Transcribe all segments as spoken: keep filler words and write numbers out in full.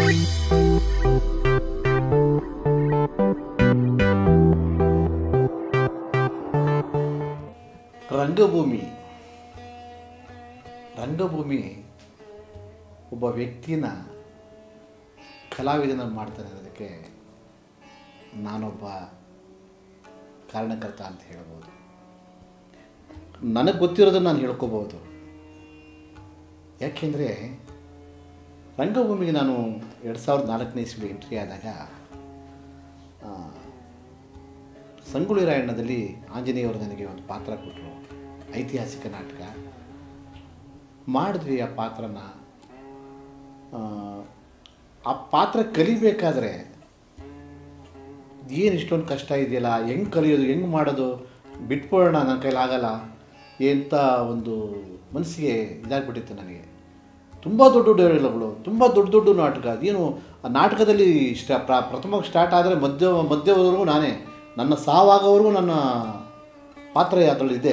ರಂಗಭೂಮಿ ರಂಗಭೂಮಿ ಒಬ್ಬ ವ್ಯಕ್ತಿನ ಕಲಾವಿದನ ಮಾಡ್ತಾನೆ ಅನ್ನೋದಕ್ಕೆ ನಾನೊಬ್ಬ ಕಾರಣಕರ್ತ ಅಂತ ಹೇಳ್ಬೋದು. ನನಗೆ ಗೊತ್ತಿರೋದನ್ನು ನಾನು ಹೇಳ್ಕೋಬೋದು. ಯಾಕೆಂದರೆ ರಂಗಭೂಮಿಗೆ ನಾನು ಎರಡು ಸಾವಿರದ ನಾಲ್ಕನೇ ಇಸ್ವಿ ಎಂಟ್ರಿ ಆದಾಗ ಸಂಗೊಳ್ಳಿ ರಾಯಣ್ಣದಲ್ಲಿ ಆಂಜನೇಯವರು ನನಗೆ ಒಂದು ಪಾತ್ರ ಕೊಟ್ಟರು. ಐತಿಹಾಸಿಕ ನಾಟಕ ಮಾಡಿದ್ವಿ. ಆ ಪಾತ್ರನ ಆ ಪಾತ್ರ ಕಲಿಬೇಕಾದ್ರೆ ಏನು ಇಷ್ಟೊಂದು ಕಷ್ಟ ಇದೆಯಲ್ಲ, ಹೆಂಗೆ ಕಲಿಯೋದು, ಹೆಂಗೆ ಮಾಡೋದು, ಬಿಟ್ಬಿಡೋಣ, ನನ್ನ ಕೈಲಿ ಆಗಲ್ಲ ಎಂಥ ಒಂದು ಮನಸ್ಸಿಗೆ ಇದಾಗ್ಬಿಟ್ಟಿತ್ತು ನನಗೆ. ತುಂಬ ದೊಡ್ಡ ದೊಡ್ಡ ಡೈಲಾಗ್ಗಳು, ತುಂಬ ದೊಡ್ಡ ದೊಡ್ಡ ನಾಟಕ. ಅದೇನು ಆ ನಾಟಕದಲ್ಲಿ ಸ್ಟಾ ಪ್ರ ಪ್ರಥಮವಾಗಿ ಸ್ಟಾರ್ಟ್ ಆದರೆ ಮಧ್ಯ ಮಧ್ಯವರೆಗೂ ನಾನೇ, ನನ್ನ ಸಾವಾಗೋವರೆಗೂ ನನ್ನ ಪಾತ್ರ ಅದರಲ್ಲಿದೆ.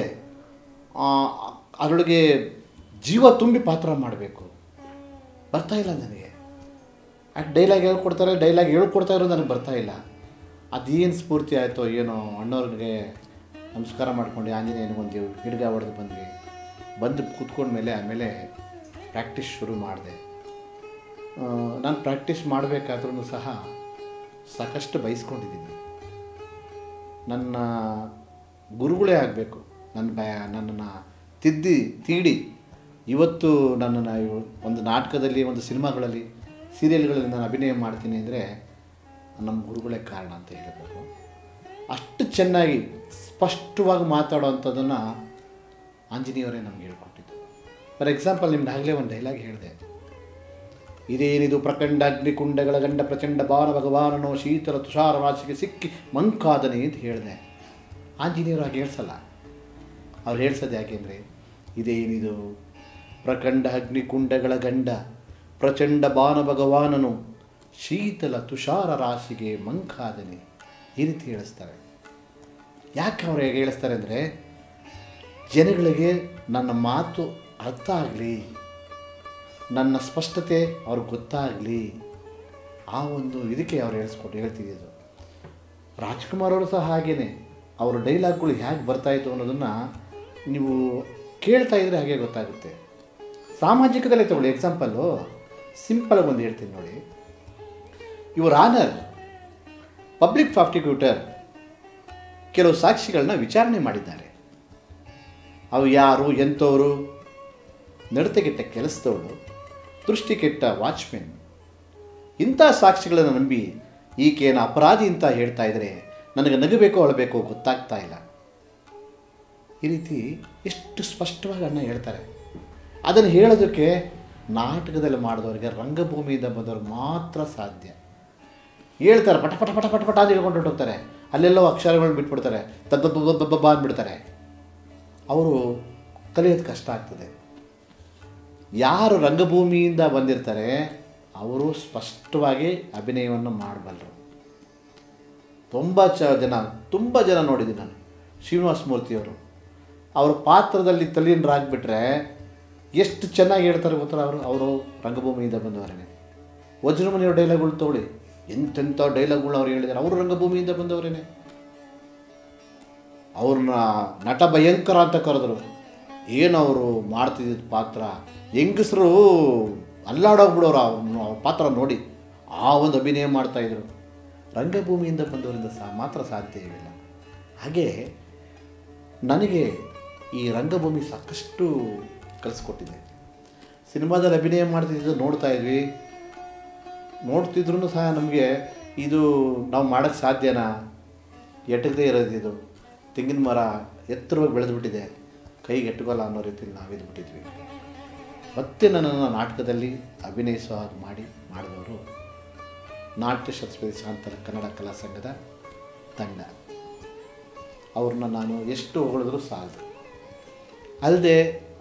ಅದರೊಳಗೆ ಜೀವ ತುಂಬಿ ಪಾತ್ರ ಮಾಡಬೇಕು. ಬರ್ತಾಯಿಲ್ಲ ನನಗೆ. ಯಾಕೆ ಡೈಲಾಗ್ ಹೇಳ್ಕೊಡ್ತಾರೆ, ಡೈಲಾಗ್ ಹೇಳ್ಕೊಡ್ತಾ ಇರೋದು ನನಗೆ ಬರ್ತಾಯಿಲ್ಲ. ಅದೇನು ಸ್ಫೂರ್ತಿ ಆಯಿತೋ ಏನೋ, ಅಣ್ಣವ್ರಿಗೆ ನಮಸ್ಕಾರ ಮಾಡ್ಕೊಂಡು ಆಂಜನೇಯನಿಗೊಂದು ಹಿಡ್ಗ ಹೊಡೆದು ಬಂದ್ವಿ. ಬಂದು ಕೂತ್ಕೊಂಡ್ಮೇಲೆ ಆಮೇಲೆ ಪ್ರಾಕ್ಟೀಸ್ ಶುರು ಮಾಡಿದೆ. ನಾನು ಪ್ರಾಕ್ಟೀಸ್ ಮಾಡಬೇಕಾದ್ರೂ ಸಹ ಸಾಕಷ್ಟು ಬಯಸ್ಕೊಂಡಿದ್ದೀನಿ. ನನ್ನ ಗುರುಗಳೇ ಆಗಬೇಕು, ನನ್ನ ಬ ನನ್ನನ್ನು ತಿದ್ದಿ ತೀಡಿ ಇವತ್ತು ನನ್ನನ್ನು ಒಂದು ನಾಟಕದಲ್ಲಿ, ಒಂದು ಸಿನಿಮಾಗಳಲ್ಲಿ, ಸೀರಿಯಲ್ಗಳಲ್ಲಿ ನಾನು ಅಭಿನಯ ಮಾಡ್ತೀನಿ ಅಂದರೆ ನಮ್ಮ ಗುರುಗಳೇ ಕಾರಣ ಅಂತ ಹೇಳಬೇಕು. ಅಷ್ಟು ಚೆನ್ನಾಗಿ ಸ್ಪಷ್ಟವಾಗಿ ಮಾತಾಡೋ ಅಂಥದ್ದನ್ನು ಆಂಜನೇಯವರೇ ನಮ್ಗೆ ಹೇಳ್ಕೊಟ್ಟಿದ್ದು. ಫಾರ್ ಎಕ್ಸಾಂಪಲ್, ನಿಮ್ಗೆ ಆಗಲೇ ಒಂದು ಡೈಲಾಗ್ ಹೇಳಿದೆ. ಇದೇನಿದು ಪ್ರಖಂಡ ಅಗ್ನಿಕುಂಡಗಳ ಗಂಡ ಪ್ರಚಂಡ ಬಾಣ ಭಗವಾನನೋ ಶೀತಲ ತುಷಾರ ರಾಶಿಗೆ ಸಿಕ್ಕಿ ಮಂಕಾದನೆ ಅಂತ ಹೇಳಿದೆ. ಆಂಜನೇಯರು ಹಾಗೆ ಹೇಳ್ಸಲ್ಲ. ಅವ್ರು ಹೇಳ್ಸೋದು ಯಾಕೆಂದರೆ, ಇದೇನಿದು ಪ್ರಖಂಡ ಅಗ್ನಿಕುಂಡಗಳ ಗಂಡ ಪ್ರಚಂಡ ಬಾಣ ಭಗವಾನನು ಶೀತಲ ತುಷಾರ ರಾಶಿಗೆ ಮಂಕಾದನೆ, ಈ ರೀತಿ ಹೇಳಿಸ್ತಾರೆ. ಯಾಕೆ ಅವ್ರು ಹೇಗೆ ಹೇಳಿಸ್ತಾರೆ ಅಂದರೆ, ಜನಗಳಿಗೆ ನನ್ನ ಮಾತು ಅರ್ಥ ಆಗಲಿ, ನನ್ನ ಸ್ಪಷ್ಟತೆ ಅವ್ರಿಗೆ ಗೊತ್ತಾಗಲಿ, ಆ ಒಂದು ಇದಕ್ಕೆ ಅವ್ರು ಹೇಳಿಸ್ಕೊಟ್ಟು ಹೇಳ್ತಿದ್ದು. ರಾಜ್ಕುಮಾರ್ ಅವರು ಸಹ ಹಾಗೇ ಅವರ ಡೈಲಾಗ್ಗಳು ಹೇಗೆ ಬರ್ತಾಯಿತ್ತು ಅನ್ನೋದನ್ನು ನೀವು ಕೇಳ್ತಾ ಇದ್ದರೆ ಹಾಗೆ ಗೊತ್ತಾಗುತ್ತೆ. ಸಾಮಾಜಿಕದಲ್ಲೇ ತಗೊಳ್ಳಿ ಎಕ್ಸಾಂಪಲ್ಲು, ಸಿಂಪಲಾಗಿ ಒಂದು ಹೇಳ್ತೀನಿ ನೋಡಿ. ಯುವರ್ ಆನರ್, ಪಬ್ಲಿಕ್ ಪ್ರಾಸಿಕ್ಯೂಟರ್ ಕೆಲವು ಸಾಕ್ಷಿಗಳನ್ನ ವಿಚಾರಣೆ ಮಾಡಿದ್ದಾರೆ. ಅವು ಯಾರು, ಎಂಥವರು? ನಡತೆಗೆಟ್ಟ ಕೆಲಸದವಳು, ದೃಷ್ಟಿ ಕೆಟ್ಟ ವಾಚ್ಮೆನ್. ಇಂಥ ಸಾಕ್ಷಿಗಳನ್ನು ನಂಬಿ ಈಕೆಯನ್ನು ಅಪರಾಧಿ ಅಂತ ಹೇಳ್ತಾ ಇದ್ದರೆ ನನಗೆ ನಗಬೇಕೋ ಅಳಬೇಕೋ ಗೊತ್ತಾಗ್ತಾ ಇಲ್ಲ. ಈ ರೀತಿ ಎಷ್ಟು ಸ್ಪಷ್ಟವಾಗಿ ಅಣ್ಣ ಹೇಳ್ತಾರೆ. ಅದನ್ನು ಹೇಳೋದಕ್ಕೆ ನಾಟಕದಲ್ಲಿ ಮಾಡಿದವರಿಗೆ, ರಂಗಭೂಮಿಯಿಂದ ಬಂದವ್ರಿಗೆ ಮಾತ್ರ ಸಾಧ್ಯ. ಹೇಳ್ತಾರೆ, ಪಟ ಪಟ ಪಟ ಪಟ ಪಟ ಅಂತ ಹೇಳ್ಕೊಂಡು ಹೊರಟೋಗ್ತಾರೆ. ಅಲ್ಲೆಲ್ಲೋ ಅಕ್ಷರಗಳನ್ನ ಬಿಟ್ಬಿಡ್ತಾರೆ, ತಬ್ಬಬ್ಬಬ್ಬಬ್ಬ ಅಂದ್ಬಿಡ್ತಾರೆ. ಅವರು ಕಲಿಯೋದು ಕಷ್ಟ ಆಗ್ತದೆ. ಯಾರು ರಂಗಭೂಮಿಯಿಂದ ಬಂದಿರ್ತಾರೆ ಅವರು ಸ್ಪಷ್ಟವಾಗಿ ಅಭಿನಯವನ್ನು ಮಾಡಬಲ್ಲರು. ತುಂಬ ಚ ಜನ ತುಂಬ ಜನ ನೋಡಿದ್ದೀನಿ ನಾನು. ಶ್ರೀನಿವಾಸ ಮೂರ್ತಿಯವರು ಅವರ ಪಾತ್ರದಲ್ಲಿ ತಲ್ಲೀನರಾಗಿಬಿಟ್ರೆ ಎಷ್ಟು ಚೆನ್ನಾಗಿ ಹೇಳ್ತಾರೆ ಗೊತ್ತರ. ಅವರು ಅವರು ರಂಗಭೂಮಿಯಿಂದ ಬಂದವರೇ. ವಜ್ರಮುನಿಯವ್ರ ಡೈಲಾಗ್ಗಳು ತಗೊಳ್ಳಿ, ಎಂತೆಂಥ ಡೈಲಾಗ್ಗಳು ಅವ್ರು ಹೇಳಿದ್ದಾರೆ. ಅವರು ರಂಗಭೂಮಿಯಿಂದ ಬಂದವರೇ. ಅವ್ರನ್ನ ನಟ ಭಯಂಕರ ಅಂತ ಕರೆದ್ರು. ಏನು ಅವರು ಮಾಡ್ತಿದ್ದ ಪಾತ್ರ, ಹೆಂಗಸರು ಅಲ್ಲಾಡೋಗ್ಬಿಡೋರು ಅವ್ರ ಅವ್ರ ಪಾತ್ರ ನೋಡಿ, ಆ ಒಂದು ಅಭಿನಯ ಮಾಡ್ತಾಯಿದ್ರು. ರಂಗಭೂಮಿಯಿಂದ ಬಂದವರಿಂದ ಸಹ ಮಾತ್ರ ಸಾಧ್ಯ ಇರಲಿಲ್ಲ. ಹಾಗೆ ನನಗೆ ಈ ರಂಗಭೂಮಿ ಸಾಕಷ್ಟು ಕಲಿಸ್ಕೊಟ್ಟಿದೆ. ಸಿನಿಮಾದಲ್ಲಿ ಅಭಿನಯ ಮಾಡ್ತಿದ್ದು ನೋಡ್ತಾ ಇದ್ವಿ, ನೋಡ್ತಿದ್ರೂ ಸಹ ನಮಗೆ ಇದು ನಾವು ಮಾಡೋಕ್ಕೆ ಸಾಧ್ಯನಾ, ಎಟಕದೇ ಇರೋದಿದು, ತೆಂಗಿನ ಮರ ಎತ್ತರವಾಗಿ ಬೆಳೆದುಬಿಟ್ಟಿದೆ, ಕೈಗೆ ಎಟ್ಟುಗಲ್ಲ ಅನ್ನೋ ರೀತಿಯಲ್ಲಿ ನಾವಿದ್ಬಿಟ್ಟಿದ್ವಿ. ಮತ್ತೆ ನನ್ನನ್ನು ನಾಟಕದಲ್ಲಿ ಅಭಿನಯಿಸೋ ಹಾಗೆ ಮಾಡಿ ಮಾಡಿದವರು ನಾಟ್ಯ ಶಾಸ್ತ್ರೀಯ ಶಾಂತರ ಕನ್ನಡ ಕಲಾ ಸಂಘದ ತಂಡ. ಅವ್ರನ್ನ ನಾನು ಎಷ್ಟು ಹೊಗಳಿದ್ರೂ ಸಾಲದು. ಅಲ್ಲದೆ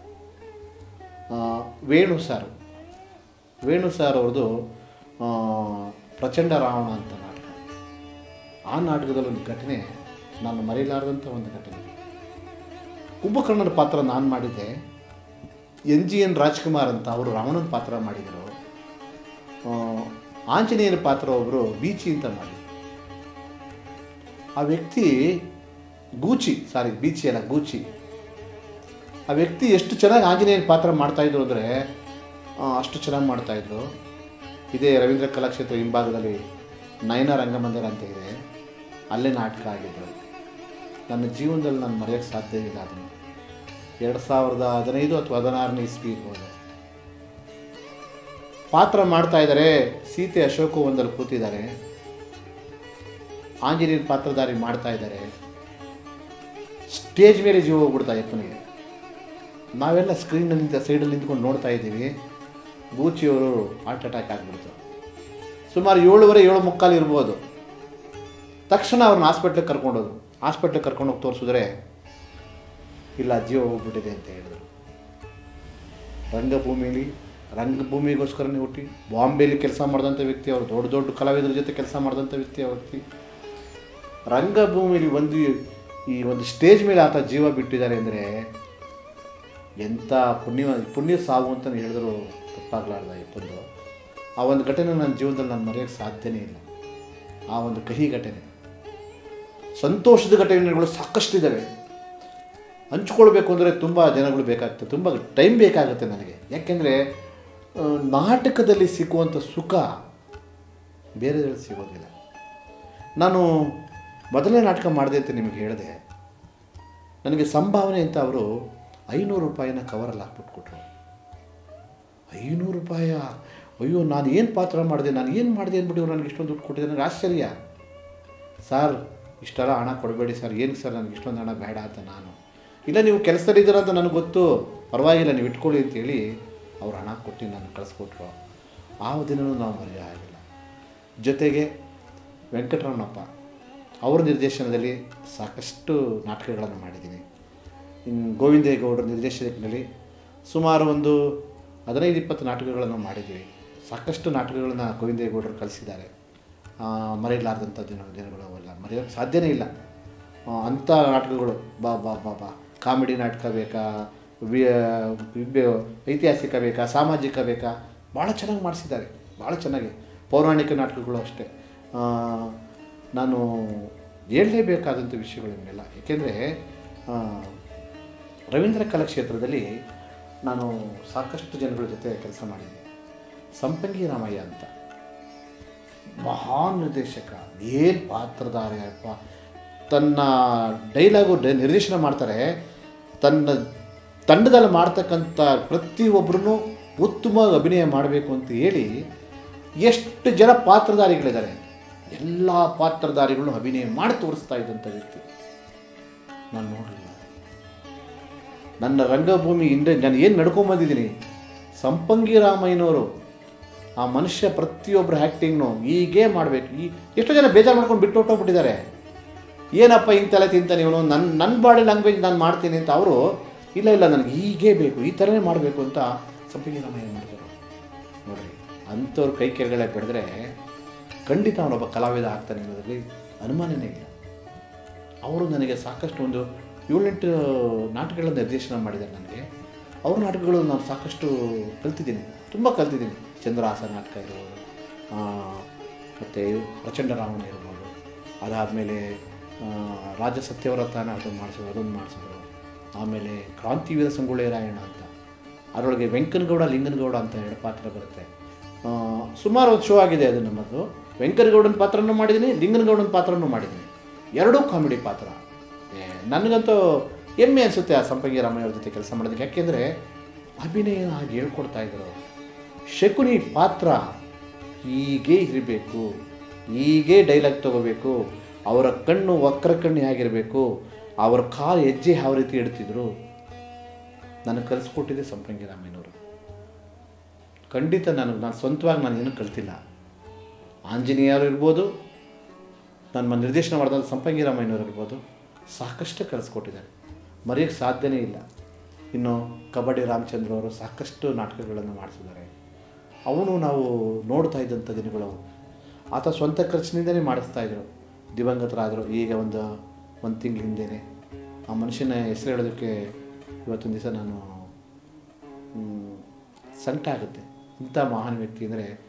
ವೇಣು ಸಾರು ವೇಣು ಸಾರ್ ಅವ್ರದ್ದು ಪ್ರಚಂಡ ರಾವಣ ಅಂತ ನಾಟಕ. ಆ ನಾಟಕದಲ್ಲಿ ಒಂದು ಘಟನೆ ನಾನು ಮರೆಯಲಾರದಂಥ ಒಂದು ಘಟನೆ. ಕುಂಭಕರ್ಣನ ಪಾತ್ರ ನಾನು ಮಾಡಿದ್ದೆ. ಎನ್ ಜಿ ಎನ್ ರಾಜ್ಕುಮಾರ್ ಅಂತ ಅವರು ರಾವಣನ ಪಾತ್ರ ಮಾಡಿದರು. ಆಂಜನೇಯನ ಪಾತ್ರ ಒಬ್ಬರು ಬೀಚಿ ಅಂತ ಮಾಡಿ, ಆ ವ್ಯಕ್ತಿ ಗೂಚಿ ಸಾರಿ ಬೀಚಿ ಅಲ್ಲ ಗೂಚಿ, ಆ ವ್ಯಕ್ತಿ ಎಷ್ಟು ಚೆನ್ನಾಗಿ ಆಂಜನೇಯನ ಪಾತ್ರ ಮಾಡ್ತಾಯಿದ್ರು ಅಂದರೆ ಅಷ್ಟು ಚೆನ್ನಾಗಿ ಮಾಡ್ತಾಯಿದ್ರು. ಇದೇ ರವೀಂದ್ರ ಕಲಾಕ್ಷೇತ್ರ ಹಿಂಭಾಗದಲ್ಲಿ ನಯನ ರಂಗಮಂದಿರ ಅಂತ ಇದೆ, ಅಲ್ಲೇ ನಾಟಕ ಆಗಿದ್ದು. ನನ್ನ ಜೀವನದಲ್ಲಿ ನಾನು ಮರೆಯೋಕ್ಕೆ ಸಾಧ್ಯ ಇಲ್ಲ ಅದನ್ನು. ಎರಡು ಸಾವಿರದ ಹದಿನೈದು ಅಥವಾ ಹದಿನಾರನೇ ಇಸ್ವಿ ಇರ್ಬೋದು. ಪಾತ್ರ ಮಾಡ್ತಾ ಇದ್ದಾರೆ, ಸೀತೆ ಅಶೋಕ ಒಂದಲ್ಲಿ ಕೂತಿದ್ದಾರೆ, ಆಂಜನೇಯನ ಪಾತ್ರಧಾರಿ ಮಾಡ್ತಾ ಇದ್ದಾರೆ. ಸ್ಟೇಜ್ ಮೇಲೆ ಜೀವ ಹೋಗ್ಬಿಡ್ತಾ ಯಪ್ಪನಿಗೆ. ನಾವೆಲ್ಲ ಸ್ಕ್ರೀನಲ್ಲಿ ಸೈಡಲ್ಲಿ ನಿಂತ್ಕೊಂಡು ನೋಡ್ತಾ ಇದ್ದೀವಿ. ಬೂಚಿಯವರು ಹಾರ್ಟ್ ಅಟ್ಯಾಕ್ ಆಗಿಬಿಡ್ತು. ಸುಮಾರು ಏಳುವರೆ ಏಳು ಮುಕ್ಕಾಲು ಇರ್ಬೋದು. ತಕ್ಷಣ ಅವ್ರನ್ನ ಹಾಸ್ಪಿಟ್ಲಿಗೆ ಕರ್ಕೊಂಡೋದು. ಹಾಸ್ಪಿಟ್ಲಿಗೆ ಕರ್ಕೊಂಡೋಗಿ ತೋರಿಸಿದ್ರೆ ಇಲ್ಲ ಜೀವ ಹೋಗ್ಬಿಟ್ಟಿದೆ ಅಂತ ಹೇಳಿದ್ರು. ರಂಗಭೂಮಿಲಿ ರಂಗಭೂಮಿಗೋಸ್ಕರನೇ ಹುಟ್ಟಿ ಬಾಂಬೆಲಿ ಕೆಲಸ ಮಾಡಿದಂಥ ವ್ಯಕ್ತಿ ಅವರು, ದೊಡ್ಡ ದೊಡ್ಡ ಕಲಾವಿದರ ಜೊತೆ ಕೆಲಸ ಮಾಡಿದಂಥ ವ್ಯಕ್ತಿ ಆ ವ್ಯಕ್ತಿ ರಂಗಭೂಮಿಲಿ ಒಂದು ಈ ಒಂದು ಸ್ಟೇಜ್ ಮೇಲೆ ಆತ ಜೀವ ಬಿಟ್ಟಿದ್ದಾರೆ ಅಂದರೆ ಎಂಥ ಪುಣ್ಯ ಪುಣ್ಯ ಸಾವು ಅಂತ ಹೇಳಿದ್ರು ತಪ್ಪಾಗಲಾರ್ದ ಇಪ್ಪಂದು. ಆ ಒಂದು ಘಟನೆ ನನ್ನ ಜೀವನದಲ್ಲಿ ನಾನು ಮರೆಯೋಕ್ಕೆ ಸಾಧ್ಯನೇ ಇಲ್ಲ. ಆ ಒಂದು ಕಹಿ ಘಟನೆ. ಸಂತೋಷದ ಘಟನೆಗಳು ಸಾಕಷ್ಟಿದ್ದಾವೆ. ಹಂಚ್ಕೊಳ್ಬೇಕು ಅಂದರೆ ತುಂಬ ಜನಗಳು ಬೇಕಾಗ್ತದೆ, ತುಂಬ ಟೈಮ್ ಬೇಕಾಗುತ್ತೆ ನನಗೆ. ಯಾಕೆಂದರೆ ನಾಟಕದಲ್ಲಿ ಸಿಕ್ಕುವಂಥ ಸುಖ ಬೇರೆದ್ರಲ್ಲಿ ಸಿಗೋದಿಲ್ಲ. ನಾನು ಮೊದಲನೇ ನಾಟಕ ಮಾಡಿದೆ ಅಂತ ನಿಮಗೆ ಹೇಳಿದೆ. ನನಗೆ ಸಂಭಾವನೆ ಅಂತ ಅವರು ಐನೂರು ರೂಪಾಯಿನ ಕವರಲ್ಲಿ ಹಾಕ್ಬಿಟ್ಟು ಕೊಟ್ಟರು. ಐನೂರು ರೂಪಾಯ ಅಯ್ಯೋ ನಾನು ಏನು ಪಾತ್ರ ಮಾಡಿದೆ, ನಾನು ಏನು ಮಾಡಿದೆ ಅಂದ್ಬಿಟ್ಟು ನನಗೆ ಇಷ್ಟೊಂದು ದುಡ್ಡು ಕೊಟ್ಟಿದ್ದೆ. ನನಗೆ ಆಶ್ಚರ್ಯ. ಸರ್ ಇಷ್ಟೆಲ್ಲ ಹಣ ಕೊಡಬೇಡಿ ಸರ್. ಏನಕ್ಕೆ ಸರ್ ನನಗೆ ಇಷ್ಟೊಂದು ಹಣ ಬೇಡ ಅಂತ ನಾನು. ಇಲ್ಲ ನೀವು ಕೆಲಸದಲ್ಲಿದ್ದೀರ ಅಂತ ನನಗೆ ಗೊತ್ತು, ಪರವಾಗಿಲ್ಲ ನೀವು ಇಟ್ಕೊಳ್ಳಿ ಅಂತೇಳಿ ಅವ್ರು ಹಣ ಕೊಟ್ಟು ನಾನು ಕಳಿಸ್ಕೊಟ್ರು. ಆ ದಿನವೂ ನಾವು ಮರೆಯೋ ಆಗಿಲ್ಲ. ಜೊತೆಗೆ ವೆಂಕಟರಮಣಪ್ಪ ಅವ್ರ ನಿರ್ದೇಶನದಲ್ಲಿ ಸಾಕಷ್ಟು ನಾಟಕಗಳನ್ನು ಮಾಡಿದ್ದೀನಿ. ಇನ್ನು ಗೋವಿಂದೇಗೌಡರ ನಿರ್ದೇಶನದಲ್ಲಿ ಸುಮಾರು ಒಂದು ಹದಿನೈದು ಇಪ್ಪತ್ತು ನಾಟಕಗಳನ್ನು ಮಾಡಿದ್ದೀವಿ. ಸಾಕಷ್ಟು ನಾಟಕಗಳನ್ನು ಗೋವಿಂದೇಗೌಡರು ಕಲಿಸಿದ್ದಾರೆ. ಮರೆಯಲಾರ್ದಂಥ ದಿನ ದಿನಗಳು ಅವೆಲ್ಲ ಮರೆಯೋಕ್ಕೆ ಸಾಧ್ಯನೇ ಇಲ್ಲ. ಅಂಥ ನಾಟಕಗಳು ಬಾ ಬಾ ಬಾ ಬಾ ಕಾಮಿಡಿ ನಾಟಕ ಬೇಕಾ, ಐತಿಹಾಸಿಕ ಬೇಕಾ, ಸಾಮಾಜಿಕ ಬೇಕಾ, ಭಾಳ ಚೆನ್ನಾಗಿ ಮಾಡಿಸಿದ್ದಾರೆ. ಭಾಳ ಚೆನ್ನಾಗಿ ಪೌರಾಣಿಕ ನಾಟಕಗಳು ಅಷ್ಟೇ. ನಾನು ಹೇಳಲೇಬೇಕಾದಂಥ ವಿಷಯಗಳು ಇವೆಲ್ಲ. ಏಕೆಂದರೆ ರವೀಂದ್ರ ಕಲಾಕ್ಷೇತ್ರದಲ್ಲಿ ನಾನು ಸಾಕಷ್ಟು ಜನಗಳ ಜೊತೆ ಕೆಲಸ ಮಾಡಿದ್ದೆ. ಸಂಪಂಗಿ ರಾಮಯ್ಯ ಅಂತ ಮಹಾನ್ ನಿರ್ದೇಶಕ, ಏನು ಪಾತ್ರಧಾರಿ ಅಪ್ಪ. ತನ್ನ ಡೈಲಾಗು ಡೈ ನಿರ್ದೇಶನ ಮಾಡ್ತಾರೆ. ತನ್ನ ತಂಡದಲ್ಲಿ ಮಾಡ್ತಕ್ಕಂಥ ಪ್ರತಿಯೊಬ್ಬರೂ ಉತ್ತಮವಾಗಿ ಅಭಿನಯ ಮಾಡಬೇಕು ಅಂತ ಹೇಳಿ ಎಷ್ಟು ಜನ ಪಾತ್ರಧಾರಿಗಳಿದ್ದಾರೆ, ಎಲ್ಲ ಪಾತ್ರಧಾರಿಗಳನ್ನು ಅಭಿನಯ ಮಾಡಿ ತೋರಿಸ್ತಾ ಇದ್ದಂಥ ವ್ಯಕ್ತಿ ನಾನು ನೋಡಲಿಲ್ಲ. ನನ್ನ ರಂಗಭೂಮಿ ಹಿಂದೆ ನಾನು ಏನು ನಡ್ಕೊಂಬಂದಿದ್ದೀನಿ. ಸಂಪಂಗಿ ರಾಮಯ್ಯನವರು ಆ ಮನುಷ್ಯ ಪ್ರತಿಯೊಬ್ಬರು ಆ್ಯಕ್ಟಿಂಗ್ನು ಹೀಗೇ ಮಾಡಬೇಕು. ಈ ಎಷ್ಟೋ ಜನ ಬೇಜಾರು ಮಾಡ್ಕೊಂಡು ಬಿಟ್ಟು ಹೊಟ್ಟೋಗ್ಬಿಟ್ಟಿದ್ದಾರೆ. ಏನಪ್ಪ ಇಂತೆಲ್ಲ ತಿಂತಾನೆ ಇವನು, ನನ್ನ ನನ್ನ ಬಾಡಿ ಲ್ಯಾಂಗ್ವೇಜ್ ನಾನು ಮಾಡ್ತೀನಿ ಅಂತ. ಅವರು ಇಲ್ಲ ಇಲ್ಲ ನನಗೆ ಹೀಗೇ ಬೇಕು, ಈ ಥರನೇ ಮಾಡಬೇಕು ಅಂತ ಸಂಪಂಗಿ ರಾಮಯ್ಯ ಮಾಡಿದರು. ನೋಡಿರಿ, ಅಂಥವ್ರ ಕೈ ಕೆಳಗಡೆ ಬೆಳೆದ್ರೆ ಖಂಡಿತ ಅವನೊಬ್ಬ ಕಲಾವಿದ ಆಗ್ತಾನೆ ಅನ್ನೋದ್ರಲ್ಲಿ ಅನುಮಾನನೇ ಇಲ್ಲ. ಅವರು ನನಗೆ ಸಾಕಷ್ಟು ಒಂದು ಏಳೆಂಟು ನಾಟಕಗಳ ನಿರ್ದೇಶನ ಮಾಡಿದ್ದಾರೆ ನನಗೆ. ಅವ್ರ ನಾಟಕಗಳು ನಾನು ಸಾಕಷ್ಟು ಕಲ್ತಿದ್ದೀನಿ, ತುಂಬ ಕಲ್ತಿದ್ದೀನಿ. ಚಂದ್ರಹಾಸ ನಾಟಕ ಇರ್ಬೋದು, ಮತ್ತು ಪ್ರಚಂಡ ರಾವಣ ಇರ್ಬೋದು. ಅದಾದಮೇಲೆ ರಾಜ ಸತ್ಯವ್ರತ ನಾಟಕ ಮಾಡಿಸಿದ್ರು, ಅದೊಂದು ಮಾಡಿಸಿದ್ರು. ಆಮೇಲೆ ಕ್ರಾಂತಿವೀರ ಸಂಗೊಳ್ಳಿ ರಾಯಣ್ಣ ಅಂತ, ಅದರೊಳಗೆ ವೆಂಕನಗೌಡ ಲಿಂಗನಗೌಡ ಅಂತ ಎರಡು ಪಾತ್ರ ಬರುತ್ತೆ. ಸುಮಾರು ಒಂದು ಶೋ ಆಗಿದೆ ಅದು ನಮ್ಮದು. ವೆಂಕನಗೌಡನ ಪಾತ್ರನೂ ಮಾಡಿದ್ದೀನಿ, ಲಿಂಗನಗೌಡನ ಪಾತ್ರನೂ ಮಾಡಿದ್ದೀನಿ. ಎರಡೂ ಕಾಮಿಡಿ ಪಾತ್ರ. ನನಗಂತೂ ಹೆಮ್ಮೆ ಅನಿಸುತ್ತೆ ಆ ಸಂಪಂಗಿ ರಾಮಯ್ಯ ಅವ್ರ ಜೊತೆ ಕೆಲಸ ಮಾಡೋದಕ್ಕೆ. ಯಾಕೆಂದರೆ ಅಭಿನಯ ಹಾಗೆ ಹೇಳ್ಕೊಡ್ತಾ ಇದ್ರು. ಶಕುನಿ ಪಾತ್ರ ಹೀಗೇ ಇರಬೇಕು, ಹೀಗೇ ಡೈಲಾಗ್ ತೊಗೋಬೇಕು, ಅವರ ಕಣ್ಣು ವಕ್ರ ಕಣ್ಣು ಹೇಗಿರಬೇಕು, ಅವರ ಕಾಲು ಹೆಜ್ಜೆ ಯಾವ ರೀತಿ ಇಡ್ತಿದ್ರು, ನನಗೆ ಕಲಿಸ್ಕೊಟ್ಟಿದ್ದೆ ಸಂಪಂಗಿ ರಾಮಯ್ಯನವರು. ಖಂಡಿತ ನನಗೆ ನಾನು ಸ್ವಂತವಾಗಿ ನಾನು ಏನೂ ಕಲ್ತಿಲ್ಲ. ಆಂಜನೇಯರು ಇರ್ಬೋದು, ನನ್ನ ನಿರ್ದೇಶನ ಮಾಡಿದಂಥ ಸಂಪಂಗಿ ರಾಮಯ್ಯನವರು ಇರ್ಬೋದು, ಸಾಕಷ್ಟು ಕಲಿಸ್ಕೊಟ್ಟಿದ್ದಾರೆ. ಮರೆಯೋಕ್ಕೆ ಸಾಧ್ಯನೇ ಇಲ್ಲ. ಇನ್ನು ಕಬಡ್ಡಿ ರಾಮಚಂದ್ರ ಅವರು ಸಾಕಷ್ಟು ನಾಟಕಗಳನ್ನು ಮಾಡಿಸಿದ್ದಾರೆ. ಅವನು ನಾವು ನೋಡ್ತಾ ಇದ್ದಂಥ ದಿನಗಳು. ಆತ ಸ್ವಂತ ಖರ್ಚಿನಿಂದಲೇ ಮಾಡಿಸ್ತಾಯಿದ್ರು. ದಿವಂಗತರಾದರು ಈಗ ಒಂದು ಒಂದು ತಿಂಗಳ ಹಿಂದೆಯೇ. ಆ ಮನುಷ್ಯನ ಹೆಸರು ಹೇಳೋದಕ್ಕೆ ಇವತ್ತೊಂದು ದಿವಸ ನಾನು ಸಂಕಟ ಆಗುತ್ತೆ. ಇಂಥ ಮಹಾನ್ ವ್ಯಕ್ತಿ ಅಂದರೆ